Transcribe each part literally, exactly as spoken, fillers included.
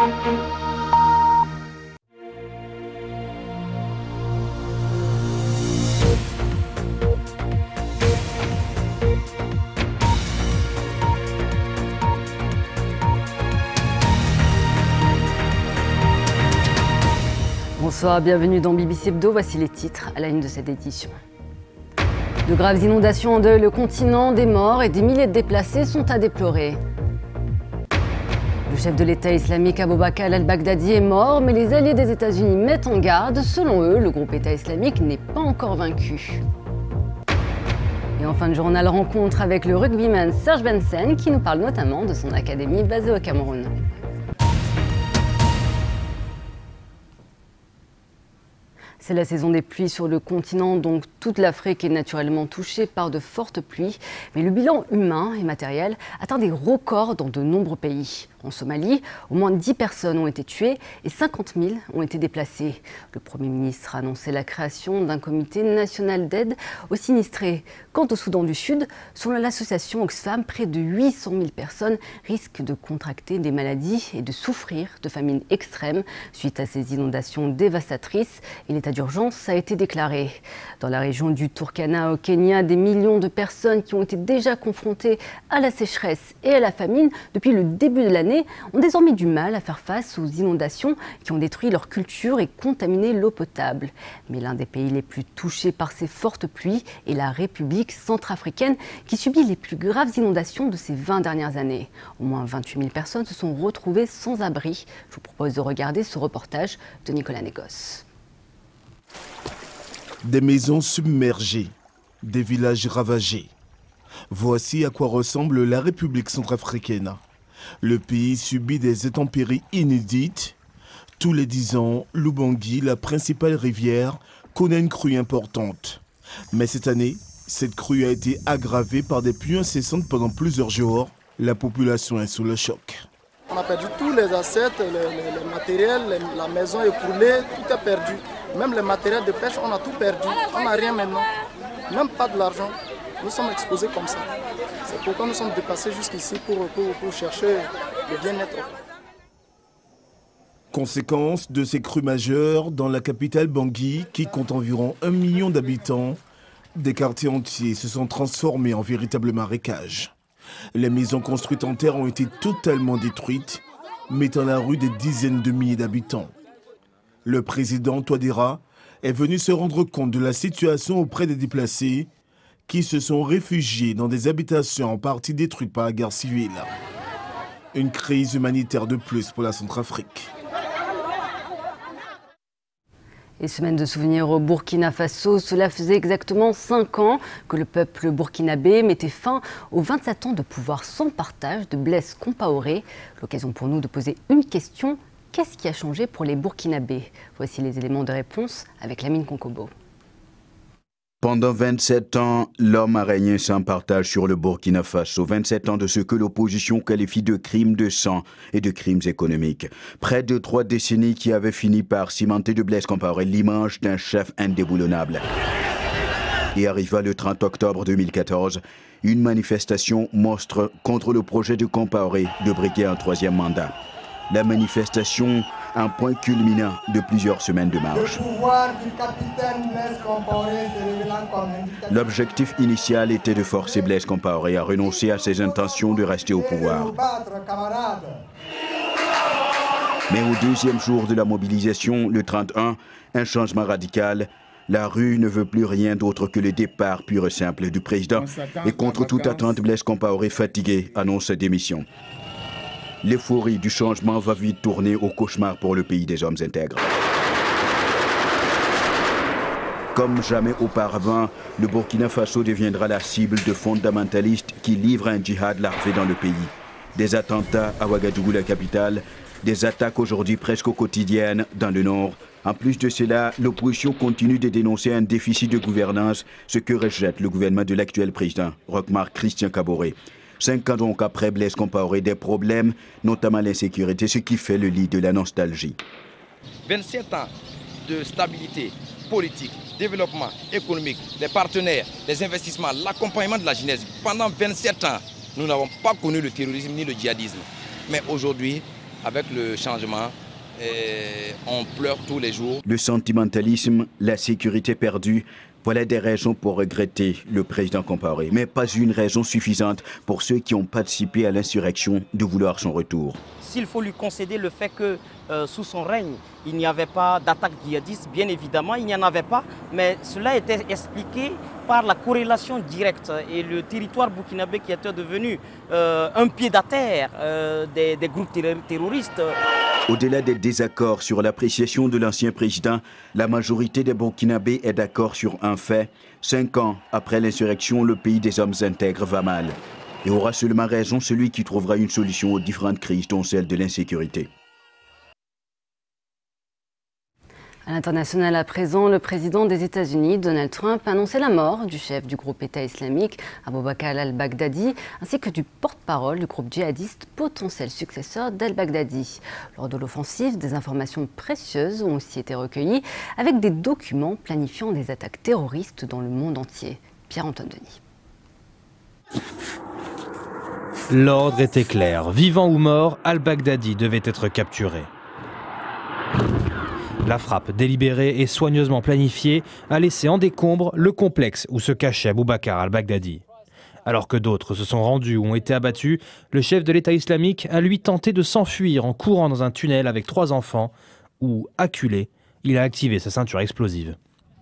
Bonsoir, bienvenue dans B B C Hebdo, voici les titres à la une de cette édition. De graves inondations endeuillent le continent, des morts et des milliers de déplacés sont à déplorer. Le chef de l'État islamique Abu Bakr al-Baghdadi est mort, mais les alliés des États-Unis mettent en garde. Selon eux, le groupe État islamique n'est pas encore vaincu. Et en fin de journal, rencontre avec le rugbyman Serge Bensen qui nous parle notamment de son académie basée au Cameroun. C'est la saison des pluies sur le continent, donc toute l'Afrique est naturellement touchée par de fortes pluies. Mais le bilan humain et matériel atteint des records dans de nombreux pays. En Somalie, au moins dix personnes ont été tuées et cinquante mille ont été déplacées. Le Premier ministre a annoncé la création d'un comité national d'aide aux sinistrés. Quant au Soudan du Sud, selon l'association Oxfam, près de huit cent mille personnes risquent de contracter des maladies et de souffrir de famine extrême suite à ces inondations dévastatrices. Et l'état d'urgence a été déclaré. Dans la région du Turkana au Kenya, des millions de personnes qui ont été déjà confrontées à la sécheresse et à la famine depuis le début de l'année ont désormais du mal à faire face aux inondations qui ont détruit leur culture et contaminé l'eau potable. Mais l'un des pays les plus touchés par ces fortes pluies est la République centrafricaine qui subit les plus graves inondations de ces vingt dernières années. Au moins vingt-huit mille personnes se sont retrouvées sans abri. Je vous propose de regarder ce reportage de Nicolas Négos. Des maisons submergées, des villages ravagés. Voici à quoi ressemble la République centrafricaine. Le pays subit des intempéries inédites. Tous les dix ans, l'Ubangi, la principale rivière, connaît une crue importante. Mais cette année, cette crue a été aggravée par des pluies incessantes pendant plusieurs jours. La population est sous le choc. On a perdu tous les assets, les, les, les matériels, les, la maison est écroulée, tout est perdu. Même les matériels de pêche, on a tout perdu. On n'a rien maintenant, même pas de l'argent. Nous sommes exposés comme ça. C'est pourquoi nous sommes déplacés jusqu'ici pour, pour, pour chercher le bien-être. Conséquence de ces crues majeures dans la capitale Bangui, qui compte environ un million d'habitants, des quartiers entiers se sont transformés en véritables marécages. Les maisons construites en terre ont été totalement détruites, mettant à la rue des dizaines de milliers d'habitants. Le président Touadéra est venu se rendre compte de la situation auprès des déplacés qui se sont réfugiés dans des habitations en partie détruites par la guerre civile. Une crise humanitaire de plus pour la Centrafrique. Et semaine de souvenirs au Burkina Faso, cela faisait exactement cinq ans que le peuple burkinabé mettait fin aux vingt-sept ans de pouvoir sans partage de Blaise Compaoré. L'occasion pour nous de poser une question. Qu'est-ce qui a changé pour les Burkinabés? Voici les éléments de réponse avec Lamine Konkobo. Pendant vingt-sept ans, l'homme a régné sans partage sur le Burkina Faso. vingt-sept ans de ce que l'opposition qualifie de crimes de sang et de crimes économiques. Près de trois décennies qui avaient fini par cimenter de Blaise Compaoré l'image d'un chef indéboulonnable. Et arriva le trente octobre deux mille quatorze, une manifestation monstre contre le projet de Compaoré de briguer un troisième mandat. La manifestation, un point culminant de plusieurs semaines de marche. L'objectif initial était de forcer Blaise Compaoré à renoncer à ses intentions de rester au pouvoir. Mais au deuxième jour de la mobilisation, le trente et un, un changement radical. La rue ne veut plus rien d'autre que le départ pur et simple du président. Et contre toute attente, Blaise Compaoré, fatigué, annonce sa démission. L'euphorie du changement va vite tourner au cauchemar pour le pays des hommes intègres. Comme jamais auparavant, le Burkina Faso deviendra la cible de fondamentalistes qui livrent un djihad larvé dans le pays. Des attentats à Ouagadougou, la capitale, des attaques aujourd'hui presque quotidiennes dans le nord. En plus de cela, l'opposition continue de dénoncer un déficit de gouvernance, ce que rejette le gouvernement de l'actuel président, Roch-Marc Christian Kaboré. Cinq ans donc après Blaise Compaoré, des problèmes, notamment l'insécurité, ce qui fait le lit de la nostalgie. vingt-sept ans de stabilité politique, développement économique, les partenaires, les investissements, l'accompagnement de la jeunesse. Pendant vingt-sept ans, nous n'avons pas connu le terrorisme ni le djihadisme. Mais aujourd'hui, avec le changement, et on pleure tous les jours. Le sentimentalisme, la sécurité perdue, voilà des raisons pour regretter le président Compaoré, mais pas une raison suffisante pour ceux qui ont participé à l'insurrection de vouloir son retour. S'il faut lui concéder le fait que euh, sous son règne, il n'y avait pas d'attaque djihadiste, bien évidemment, il n'y en avait pas, mais cela était expliqué par la corrélation directe et le territoire burkinabé qui était devenu euh, un pied-à-terre euh, des, des groupes terroristes. Au-delà des désaccords sur l'appréciation de l'ancien président, la majorité des Burkinabés est d'accord sur un fait. Cinq ans après l'insurrection, le pays des hommes intègres va mal. Et aura seulement raison celui qui trouvera une solution aux différentes crises, dont celle de l'insécurité. À l'international à présent, le président des États-Unis, Donald Trump, a annoncé la mort du chef du groupe État islamique, Aboubacar al-Baghdadi, ainsi que du porte-parole du groupe djihadiste, potentiel successeur d'al-Baghdadi. Lors de l'offensive, des informations précieuses ont aussi été recueillies, avec des documents planifiant des attaques terroristes dans le monde entier. Pierre-Antoine Denis. L'ordre était clair. Vivant ou mort, al-Baghdadi devait être capturé. La frappe délibérée et soigneusement planifiée a laissé en décombre le complexe où se cachait Aboubacar al-Baghdadi. Alors que d'autres se sont rendus ou ont été abattus, le chef de l'État islamique a lui tenté de s'enfuir en courant dans un tunnel avec trois enfants où, acculé, il a activé sa ceinture explosive.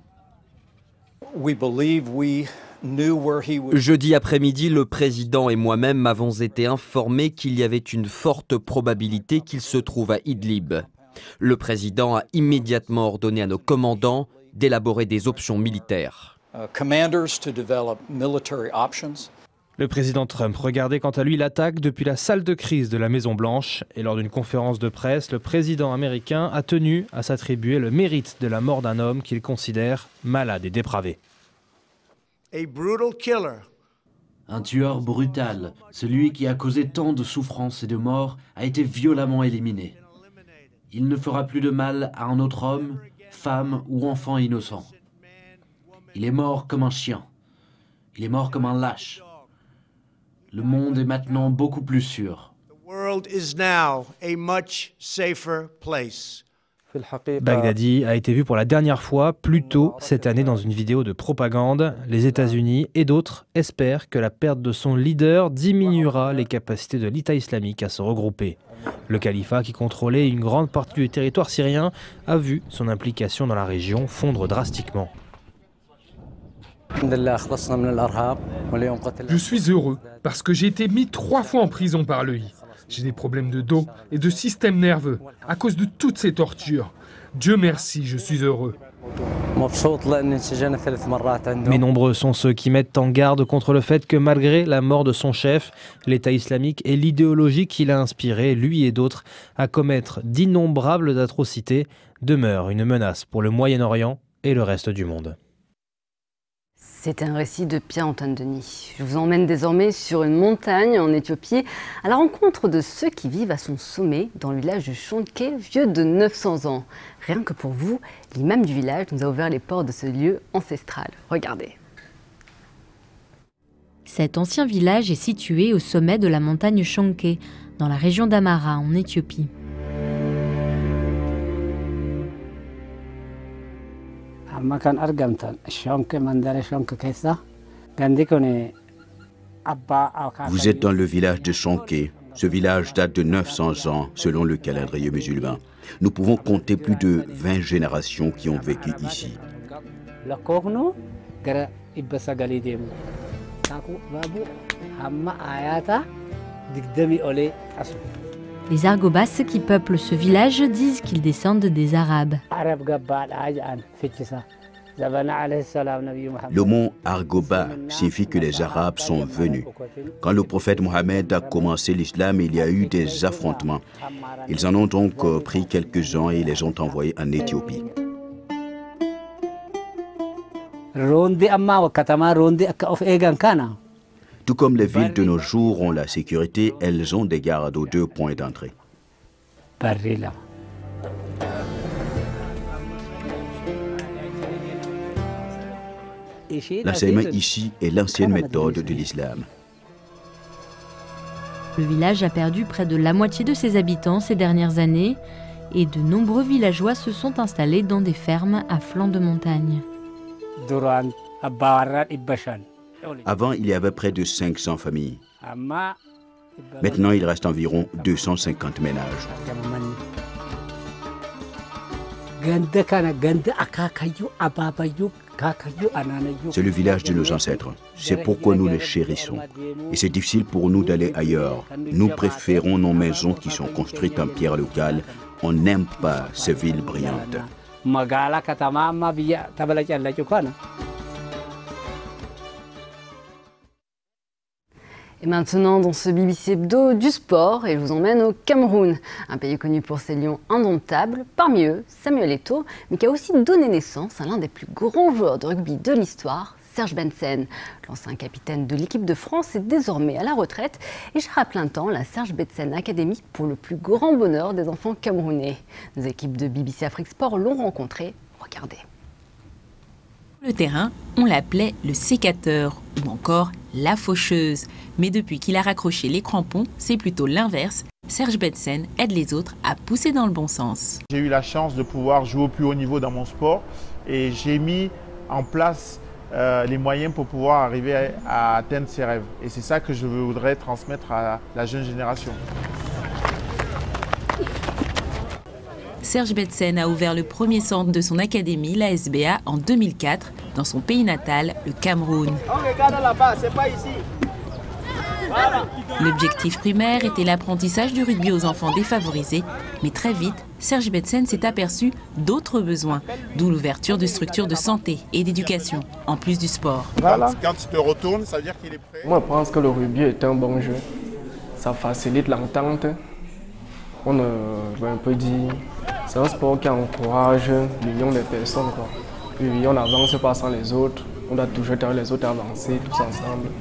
Jeudi après-midi, le président et moi-même avons été informés qu'il y avait une forte probabilité qu'il se trouve à Idlib. Le président a immédiatement ordonné à nos commandants d'élaborer des options militaires. Le président Trump regardait quant à lui l'attaque depuis la salle de crise de la Maison-Blanche et lors d'une conférence de presse, le président américain a tenu à s'attribuer le mérite de la mort d'un homme qu'il considère malade et dépravé. Un tueur brutal, celui qui a causé tant de souffrance et de mort, a été violemment éliminé. Il ne fera plus de mal à un autre homme, femme ou enfant innocent. Il est mort comme un chien. Il est mort comme un lâche. Le monde est maintenant beaucoup plus sûr. Baghdadi a été vu pour la dernière fois plus tôt cette année dans une vidéo de propagande. Les États-Unis et d'autres espèrent que la perte de son leader diminuera les capacités de l'État islamique à se regrouper. Le califat, qui contrôlait une grande partie du territoire syrien, a vu son implication dans la région fondre drastiquement. Je suis heureux parce que j'ai été mis trois fois en prison par l'E I. J'ai des problèmes de dos et de système nerveux à cause de toutes ces tortures. Dieu merci, je suis heureux. Mais nombreux sont ceux qui mettent en garde contre le fait que malgré la mort de son chef, l'État islamique et l'idéologie qu'il a inspiré, lui et d'autres, à commettre d'innombrables atrocités, demeurent une menace pour le Moyen-Orient et le reste du monde. C'était un récit de Pierre-Antoine Denis. Je vous emmène désormais sur une montagne en Éthiopie, à la rencontre de ceux qui vivent à son sommet, dans le village de Chonke, vieux de neuf cents ans. Rien que pour vous, l'imam du village nous a ouvert les portes de ce lieu ancestral. Regardez. Cet ancien village est situé au sommet de la montagne Chonke, dans la région d'Amara, en Éthiopie. Vous êtes dans le village de Chonke. Ce village date de neuf cents ans, selon le calendrier musulman. Nous pouvons compter plus de vingt générations qui ont vécu ici. Les Argobas qui peuplent ce village disent qu'ils descendent des Arabes. Le mot Argoba signifie que les Arabes sont venus. Quand le prophète Mohammed a commencé l'islam, il y a eu des affrontements. Ils en ont donc pris quelques-uns et les ont envoyés en Éthiopie. Tout comme les villes de nos jours ont la sécurité, elles ont des gardes aux deux points d'entrée. L'enseignement ici est l'ancienne méthode de l'islam. Le village a perdu près de la moitié de ses habitants ces dernières années et de nombreux villageois se sont installés dans des fermes à flanc de montagne. Avant, il y avait près de cinq cents familles. Maintenant, il reste environ deux cent cinquante ménages. C'est le village de nos ancêtres. C'est pourquoi nous les chérissons. Et c'est difficile pour nous d'aller ailleurs. Nous préférons nos maisons qui sont construites en pierre locale. On n'aime pas ces villes brillantes. Et maintenant, dans ce B B C Hebdo du sport, et je vous emmène au Cameroun, un pays connu pour ses lions indomptables. Parmi eux, Samuel Eto'o, mais qui a aussi donné naissance à l'un des plus grands joueurs de rugby de l'histoire, Serge Betsen. L'ancien capitaine de l'équipe de France est désormais à la retraite et gère à plein temps la Serge Betsen Academy pour le plus grand bonheur des enfants camerounais. Nos équipes de B B C Afrique Sport l'ont rencontré. Regardez. Le terrain, on l'appelait le sécateur ou encore la faucheuse. Mais depuis qu'il a raccroché les crampons, c'est plutôt l'inverse. Serge Betsen aide les autres à pousser dans le bon sens. J'ai eu la chance de pouvoir jouer au plus haut niveau dans mon sport et j'ai mis en place euh, les moyens pour pouvoir arriver à, à atteindre ses rêves. Et c'est ça que je voudrais transmettre à la jeune génération. Serge Betsen a ouvert le premier centre de son académie, l'A S B A, en deux mille quatre, dans son pays natal, le Cameroun. L'objectif primaire était l'apprentissage du rugby aux enfants défavorisés, mais très vite, Serge Betsen s'est aperçu d'autres besoins, d'où l'ouverture de structures de santé et d'éducation, en plus du sport. Voilà. Quand tu te retournes, ça veut dire qu'il est prêt. Moi, je pense que le rugby est un bon jeu. Ça facilite l'entente. On euh, je vais un peu dire, c'est un sport qui encourage l'union des personnes, quoi. Puis on n'avance pas sans les autres, on doit toujours faire les autres avancer tous ensemble.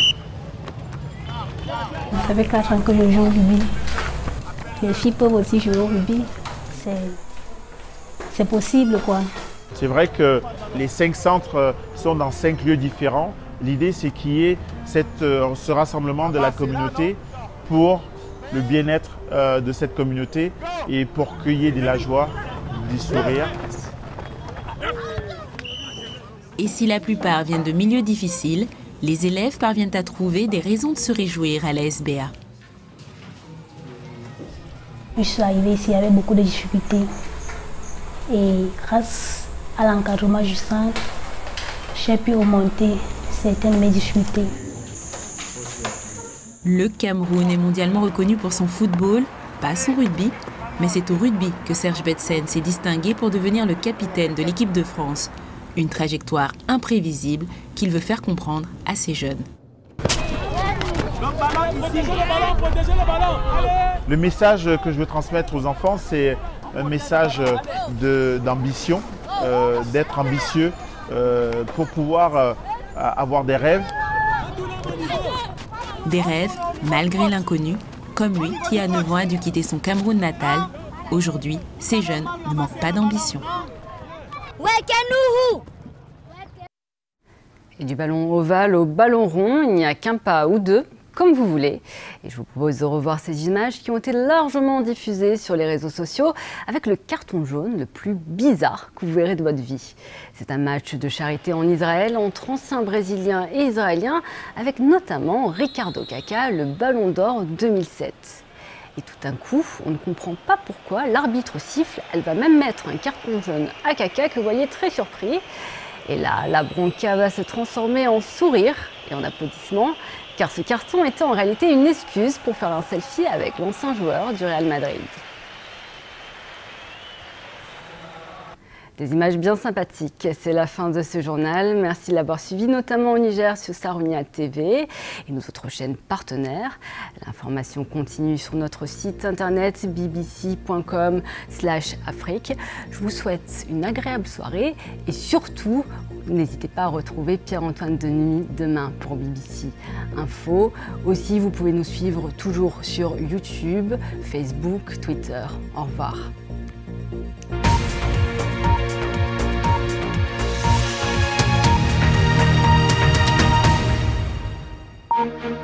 Ça fait quatre ans que je joue au rugby. Les filles peuvent aussi jouer au rugby. C'est possible, quoi. C'est vrai que les cinq centres sont dans cinq lieux différents. L'idée, c'est qu'il y ait cette, euh, ce rassemblement de la communauté pour le bien-être euh, de cette communauté et pour qu'il y ait de la joie, du sourire. Et si la plupart viennent de milieux difficiles, les élèves parviennent à trouver des raisons de se réjouir à l'A S B A. Je suis arrivée ici avec beaucoup de difficultés. Et grâce à l'encadrement du centre, j'ai pu remonter certaines de mes difficultés. Le Cameroun est mondialement reconnu pour son football, pas son rugby, mais c'est au rugby que Serge Betsen s'est distingué pour devenir le capitaine de l'équipe de France. Une trajectoire imprévisible qu'il veut faire comprendre à ses jeunes. Le message que je veux transmettre aux enfants, c'est un message d'ambition, euh, d'être ambitieux euh, pour pouvoir euh, avoir des rêves. Des rêves, malgré l'inconnu, comme lui qui à neuf ans a dû quitter son Cameroun natal. Aujourd'hui, ces jeunes ne manquent pas d'ambition. Et du ballon ovale au ballon rond, il n'y a qu'un pas ou deux, comme vous voulez. Et je vous propose de revoir ces images qui ont été largement diffusées sur les réseaux sociaux avec le carton jaune le plus bizarre que vous verrez de votre vie. C'est un match de charité en Israël entre anciens brésiliens et israéliens avec notamment Ricardo Kaká, le ballon d'or deux mille sept. Et tout d'un coup, on ne comprend pas pourquoi l'arbitre siffle. Elle va même mettre un carton jaune à Kaká que vous voyez très surpris. Et là, la bronca va se transformer en sourire et en applaudissements, car ce carton était en réalité une excuse pour faire un selfie avec l'ancien joueur du Real Madrid. Des images bien sympathiques, c'est la fin de ce journal. Merci de l'avoir suivi, notamment au Niger sur Sarounia T V et nos autres chaînes partenaires. L'information continue sur notre site internet b b c point com slash afrique. Je vous souhaite une agréable soirée et surtout, n'hésitez pas à retrouver Pierre-Antoine Denis demain pour B B C Info. Aussi, vous pouvez nous suivre toujours sur YouTube, Facebook, Twitter. Au revoir. Thank you.